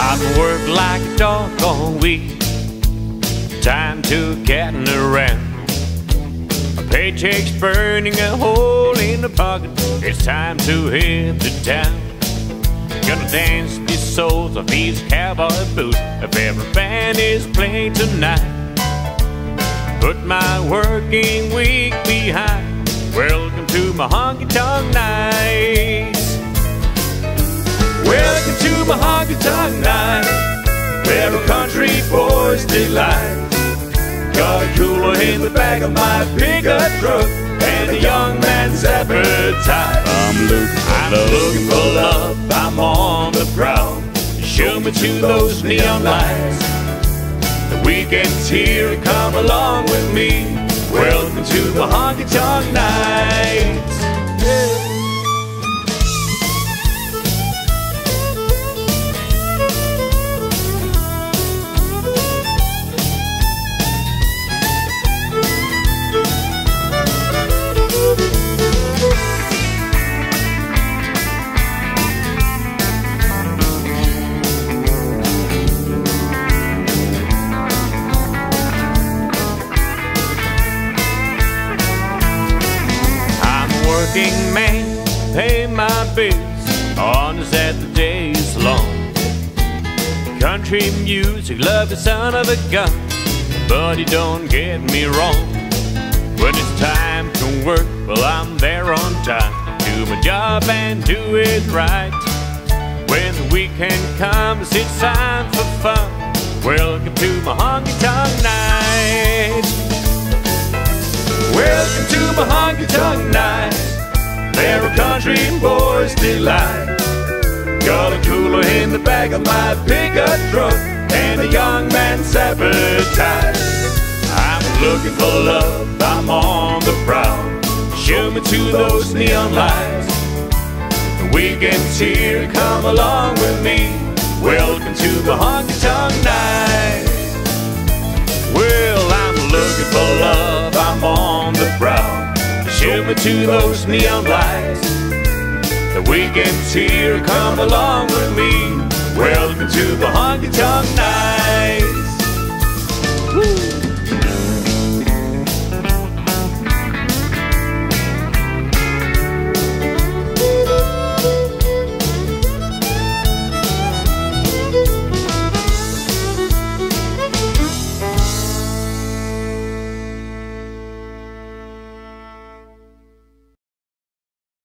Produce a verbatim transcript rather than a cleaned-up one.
I've worked like a dog all week, time to getting around. My paycheck's burning a hole in the pocket. It's time to hit the town. Gonna dance these souls off these cowboy boots if every band is playing tonight. Put my working week behind. Welcome to my honky tonk nights. Welcome to my honky tonk night, where a country boy's delight. Got a cooler in the back of my pickup truck and a young man's appetite. I'm looking for I'm love. looking for love. I'm on the prowl. Show me to those neon lights. The weekend's here, come along with me. Welcome to the honky tonk nights. Yeah. Working man, pay my bills, honest that the day is long. Country music, love the son of a gun, but you don't get me wrong. When it's time to work, well I'm there on time. Do my job and do it right. When the weekend comes, it's time for fun. Welcome to my honky tonk night. Welcome to my honky tonk night, they're a country boy's delight. Got a cooler in the back of my pickup truck and a young man's appetite. I'm looking for love, I'm on the prowl. Show me to those neon lights. The weekend's here, come along with me. Welcome to the honky tonk night. Well, I'm looking for love, I'm on the prowl. Show me to those neon lights. The weekend's here, come along with me. Welcome to the honky tonk night.